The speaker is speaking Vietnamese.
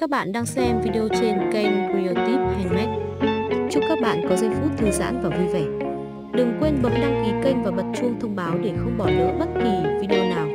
Các bạn đang xem video trên kênh Creative Handmade. Chúc các bạn có giây phút thư giãn và vui vẻ. Đừng quên bấm đăng ký kênh và bật chuông thông báo để không bỏ lỡ bất kỳ video nào.